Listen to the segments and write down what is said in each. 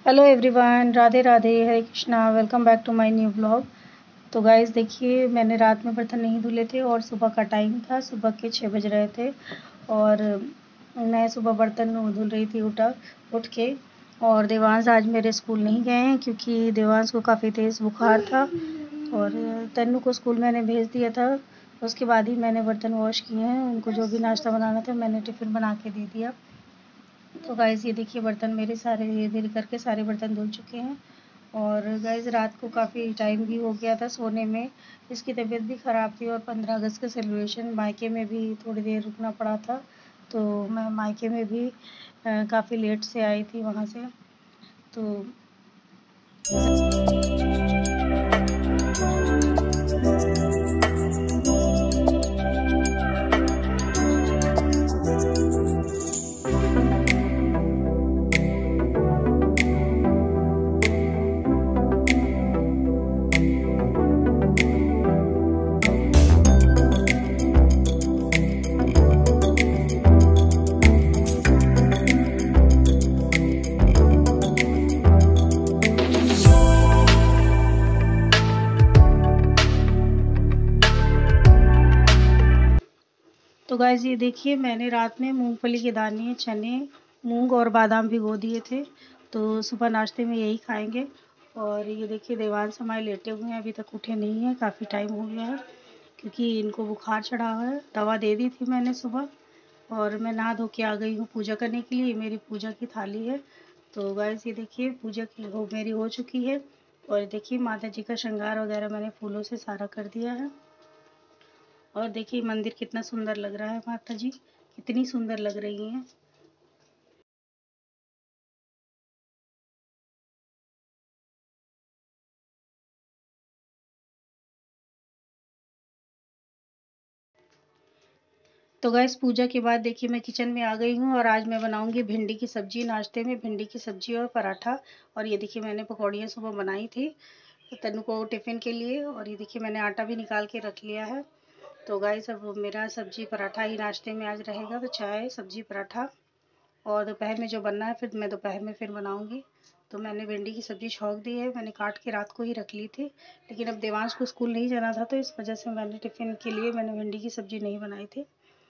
Hello everyone, Radhe Radhe, Hare Krishna. Welcome back to my new blog. तो guys देखिए, मैंने रात में बर्तन नहीं धुले थे और सुबह का टाइम था, सुबह के 6 बज रहे थे और मैं सुबह बर्तन धुल रही थी उठ के। और देवांश आज मेरे स्कूल नहीं गए हैं क्योंकि देवांश को काफ़ी तेज़ बुखार था और तन्नू को स्कूल मैंने भेज दिया था। उसके बाद ही मैंने बर्तन वॉश किए हैं, उनको जो भी नाश्ता बनाना था मैंने टिफ़िन बना के दे दिया। तो गाइज़ ये देखिए, बर्तन मेरे सारे धीरे धीरे करके सारे बर्तन धुल चुके हैं। और गाइज़ रात को काफ़ी टाइम भी हो गया था सोने में, इसकी तबीयत भी ख़राब थी और 15 अगस्त का सेलिब्रेशन मायके में भी थोड़ी देर रुकना पड़ा था। तो मैं मायके में भी काफ़ी लेट से आई थी वहाँ से। तो गाइज़ ये देखिए, मैंने रात में मूंगफली के दाने, चने, मूंग और बादाम भिगो दिए थे। तो सुबह नाश्ते में यही खाएंगे। और ये देखिए, देवांश हमारे लेटे हुए हैं, अभी तक उठे नहीं हैं, काफ़ी टाइम हो गया है क्योंकि इनको बुखार चढ़ा हुआ है। दवा दे दी थी मैंने सुबह और मैं नहा धो के आ गई हूँ पूजा करने के लिए। मेरी पूजा की थाली है। तो गाइज़ ये देखिए, पूजा की मेरी हो चुकी है। और देखिए, माता जी का श्रृंगार वगैरह मैंने फूलों से सारा कर दिया है। और देखिए मंदिर कितना सुंदर लग रहा है, माता जी कितनी सुंदर लग रही हैं। तो गैस पूजा के बाद देखिए, मैं किचन में आ गई हूँ और आज मैं बनाऊंगी भिंडी की सब्जी। नाश्ते में भिंडी की सब्जी और पराठा। और ये देखिए, मैंने पकौड़ियाँ सुबह बनाई थी तनु को टिफ़िन के लिए। और ये देखिए, मैंने आटा भी निकाल के रख लिया है। तो गाइस, अब मेरा सब्जी पराठा ही नाश्ते में आज रहेगा। तो चाय सब्जी पराठा, और दोपहर में जो बनना है फिर मैं दोपहर में फिर बनाऊंगी। तो मैंने भिंडी की सब्ज़ी छौंक दी है, मैंने काट के रात को ही रख ली थी। लेकिन अब देवांश को स्कूल नहीं जाना था तो इस वजह से मैंने टिफ़िन के लिए मैंने भिंडी की सब्ज़ी नहीं बनाई थी।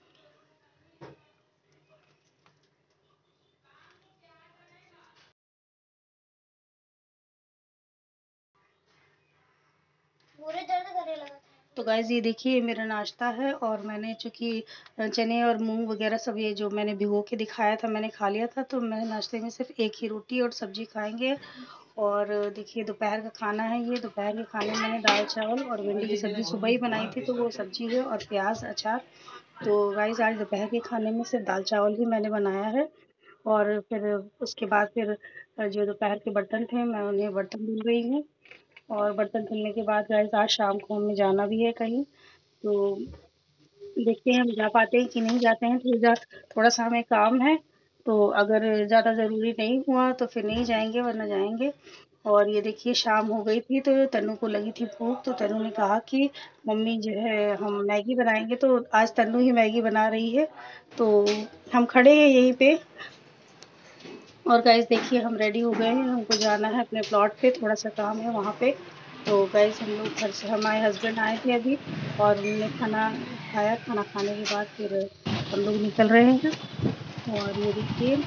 तो गाइज़ ये देखिए, मेरा नाश्ता है और मैंने चूँकि चने और मूंग वगैरह सब ये जो मैंने भिगो के दिखाया था मैंने खा लिया था। तो मैं नाश्ते में सिर्फ एक ही रोटी और सब्जी खाएंगे। और देखिए, दोपहर का खाना है ये। दोपहर के खाने में मैंने दाल चावल और भिंडी की सब्ज़ी सुबह ही बनाई थी, तो वो सब्ज़ी है और प्याज अचार। तो गाइज़ आज दोपहर के खाने में सिर्फ दाल चावल ही मैंने बनाया है। और फिर उसके बाद फिर जो दोपहर के बर्तन थे मैं उन्हें बर्तन धुल रही हूँ। और बर्तन धुलने के बाद गाइस, आज शाम को हमें जाना भी है कहीं। तो देखते हैं हम जा पाते हैं कि नहीं जाते हैं। थोड़ा सा हमें काम है। तो अगर ज़्यादा ज़रूरी नहीं हुआ तो फिर नहीं जाएंगे, वरना जाएंगे। और ये देखिए, शाम हो गई थी तो तन्नू को लगी थी भूख। तो तन्नू ने कहा कि मम्मी जो है हम मैगी बनाएंगे। तो आज तन्नू ही मैगी बना रही है। तो हम खड़े हैं यहीं पे। और गाइस देखिए, हम रेडी हो गए हैं, हमको जाना है अपने प्लॉट पे, थोड़ा सा काम है वहाँ पे। तो गाइस, हम लोग घर से, हमारे हस्बैंड आए थे अभी और उन्होंने खाना खाया। खाना खाने के बाद फिर हम लोग निकल रहे हैं। और ये देखिए,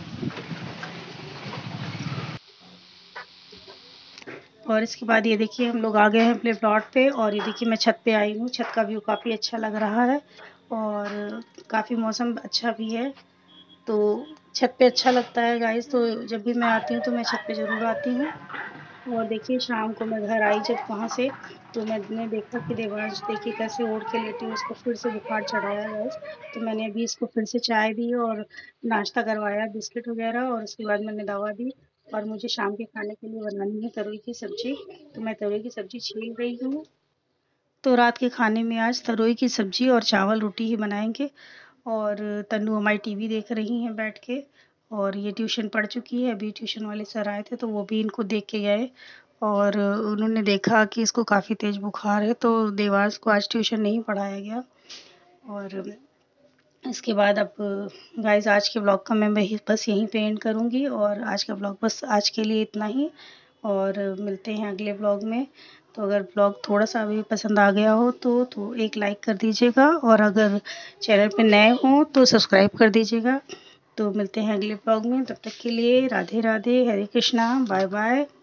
और इसके बाद ये देखिए, हम लोग आ गए हैं अपने प्लॉट पे। और ये देखिए, मैं छत पे आई हूँ, छत का व्यू काफ़ी अच्छा लग रहा है और काफ़ी मौसम अच्छा भी है। तो छत पे अच्छा लगता है गाइस। तो जब भी मैं आती हूँ तो मैं छत पे ज़रूर आती हूँ। और देखिए, शाम को मैं घर आई जब वहाँ से, तो मैंने देखा कि देवांश देखिए कैसे ओढ़ के लेटी है, उसको फिर से बुखार चढ़ाया है। तो मैंने अभी इसको फिर से चाय दी और नाश्ता करवाया, बिस्किट वगैरह। और उसके बाद मैंने दवा दी। और मुझे शाम के खाने के लिए बनानी है तरोई की सब्जी। तो मैं तरोई की सब्जी छील रही हूँ। तो रात के खाने में आज तरोई की सब्जी और चावल रोटी ही बनाएंगे। और तन्नू हमारी टीवी देख रही हैं बैठ के। और ये ट्यूशन पढ़ चुकी है, अभी ट्यूशन वाले सर आए थे तो वो भी इनको देख के गए। और उन्होंने देखा कि इसको काफ़ी तेज़ बुखार है तो देवांश को आज ट्यूशन नहीं पढ़ाया गया। और इसके बाद अब गाइस आज के ब्लॉग का मैं बस यहीं पे एंड करूँगी, और आज का ब्लॉग बस आज के लिए इतना ही, और मिलते हैं अगले ब्लॉग में। तो अगर ब्लॉग थोड़ा सा भी पसंद आ गया हो तो एक लाइक कर दीजिएगा, और अगर चैनल पे नए हो तो सब्सक्राइब कर दीजिएगा। तो मिलते हैं अगले ब्लॉग में, तब तक के लिए राधे राधे, हरे कृष्णा, बाय बाय।